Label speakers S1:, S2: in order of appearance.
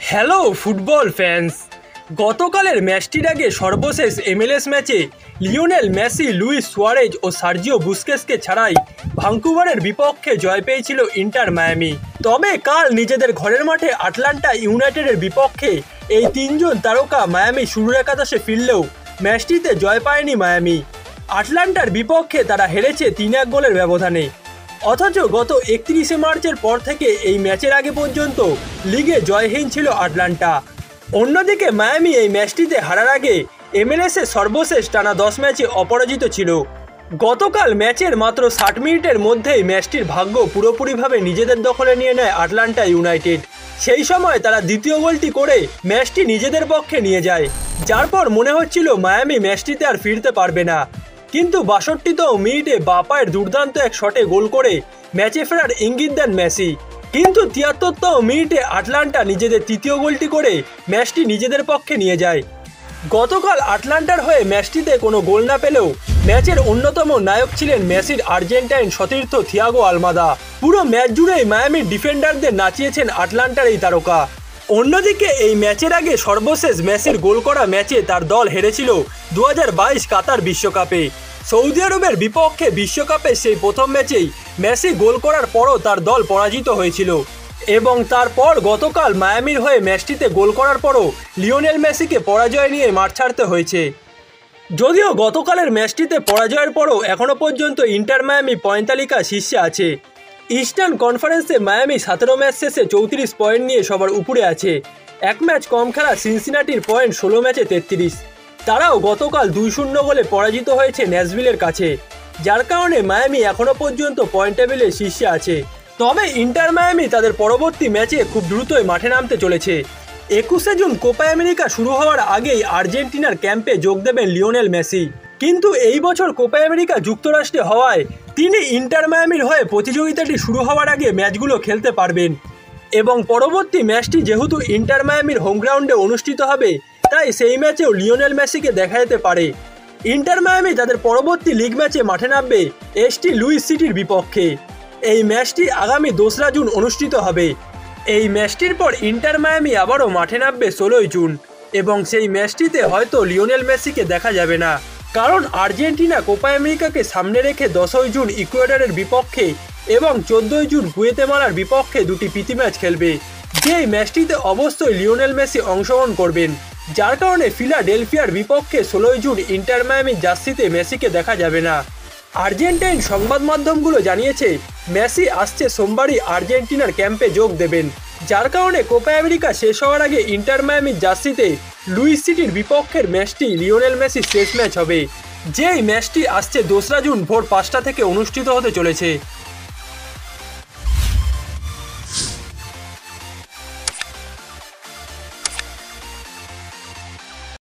S1: Hello football fans, গতকালের ম্যাচটির আগে সর্বশেষ এমএলএস ম্যাচে লিওনেল মেসি, লুইস সুয়ারেজ ও সার্জিও বুস্কেসকে ছাড়াই ভাঙ্কুভারের বিপক্ষে জয় পেয়েছিল ইন্টার মায়ামি। তবে কাল নিজেদের ঘরের মাঠে আটলান্টা ইউনাইটেডের বিপক্ষে এই তিনজন তারকা মায়ামি শুরুর একাদশে ফিরলেও ম্যাচটিতে জয় পায়নি মায়ামি। আটলান্টার বিপক্ষে তারা হেরেছে 3-1 গোলের ব্যবধানে। অথচ গত 31শে মার্চের পর থেকে এই ম্যাচের আগে পর্যন্ত লিগে জয়হীন ছিল আটলান্টা। অন্যদিকে মায়ামি এই ম্যাচটিতে হারার আগে এমএলএসে সর্বশেষ টানা 10 ম্যাচে অপরাজিত ছিল। গতকাল ম্যাচের মাত্র 60 মিনিটের মধ্যেই ম্যাচটির ভাগ্য পুরোপুরিভাবে নিজেদের দখলে নিয়ে নেয় আটলান্টা ইউনাইটেড। সেই সময় তারা দ্বিতীয় গোলটি করে ম্যাচটি নিজেদের পক্ষে নিয়ে যায়, যার পর মনে হচ্ছিল মায়ামি ম্যাচটিতে আর ফিরতে পারবে না। কিন্তু 62তম মিনিটে বাঁ পায়ের দুর্দান্ত এক শটে গোল করে ম্যাচে ফেরার ইঙ্গিত দেন মেসি। কিন্তু 73তম মিনিটে আটলান্টা নিজেদের তৃতীয় গোলটি করে ম্যাচটি নিজেদের পক্ষে নিয়ে যায়। গতকাল আটলান্টার হয়ে ম্যাচটিতে কোনো গোল না পেলেও ম্যাচের অন্যতম নায়ক ছিলেন মেসির আর্জেন্টাইন সতীর্থ থিয়াগো আলমাদা। পুরো ম্যাচ জুড়েই মায়ামির ডিফেন্ডারদের নাচিয়েছেন আটলান্টার এই তারকা। অন্যদিকে এই ম্যাচের আগে সর্বশেষ মেসির গোল করা ম্যাচে তার দল হেরেছিল 2022 কাতার বিশ্বকাপে। সৌদি আরবের বিপক্ষে বিশ্বকাপে সেই প্রথম ম্যাচেই মেসি গোল করার পরও তার দল পরাজিত হয়েছিল এবং তারপর গতকাল মায়ামির হয়ে ম্যাচটিতে গোল করার পরও লিওনেল মেসিকে পরাজয় নিয়ে মাঠ ছাড়তে হয়েছে। যদিও গতকালের ম্যাচটিতে পরাজয়ের পরও এখনও পর্যন্ত ইন্টার মায়ামি পয়েন্ট তালিকা শীর্ষে আছে। ইস্টার্ন কনফারেন্সে মায়ামি 17 ম্যাচ শেষে 34 পয়েন্ট নিয়ে সবার উপরে আছে। এক ম্যাচ কম খেলা সিনসিনাটির পয়েন্ট 16 ম্যাচে 33। তারাও গতকাল 2-0 গোলে পরাজিত হয়েছে ন্যাশভিলের কাছে, যার কারণে মায়ামি এখনও পর্যন্ত পয়েন্ট টেবিলে শীর্ষে আছে। তবে ইন্টার মায়ামি তাদের পরবর্তী ম্যাচে খুব দ্রুতই মাঠে নামতে চলেছে। 21শে জুন কোপা আমেরিকা শুরু হওয়ার আগেই আর্জেন্টিনার ক্যাম্পে যোগ দেবেন লিওনেল মেসি। কিন্তু এই বছর কোপা আমেরিকা যুক্তরাষ্ট্রে হওয়ায় তিনি ইন্টার মায়ামির হয়ে প্রতিযোগিতাটি শুরু হওয়ার আগে ম্যাচগুলো খেলতে পারবেন এবং পরবর্তী ম্যাচটি যেহেতু ইন্টার মায়ামির হোম গ্রাউন্ডে অনুষ্ঠিত হবে, তাই সেই ম্যাচেও লিওনেল মেসিকে দেখা যেতে পারে। ইন্টার মায়ামি তাদের পরবর্তী লিগ ম্যাচে মাঠে নামবে এসটি লুইস সিটির বিপক্ষে। এই ম্যাচটি আগামী 2রা জুন অনুষ্ঠিত হবে। এই ম্যাচটির পর ইন্টার মায়ামি আবারও মাঠে নামবে 16ই জুন এবং সেই ম্যাচটিতে হয়তো লিওনেল মেসিকে দেখা যাবে না, কারণ আর্জেন্টিনা কোপা আমেরিকাকে সামনে রেখে 10ই জুন ইকুয়েডরের বিপক্ষে এবং 14ই জুন গুয়েতেমালার বিপক্ষে দুটি প্রীতি ম্যাচ খেলবে, যেই ম্যাচটিতে অবশ্যই লিওনেল মেসি অংশগ্রহণ করবেন। যার কারণে ফিলাডেলফিয়ার বিপক্ষে 16ই জুন ইন্টার মায়ামির জার্সিতে মেসিকে দেখা যাবে না। আর্জেন্টাইন সংবাদ মাধ্যমগুলো জানিয়েছে মেসি আসছে সোমবারই আর্জেন্টিনার ক্যাম্পে যোগ দেবেন, যার কারণে কোপা আমেরিকা শেষ হওয়ার আগে ইন্টার মায়ামির জার্সিতে লুইস সিটির বিপক্ষের ম্যাচটি লিওনেল মেসির শেষ ম্যাচ হবে, যেই ম্যাচটি আসছে 2রা জুন ভোর 5টা থেকে অনুষ্ঠিত হতে চলেছে।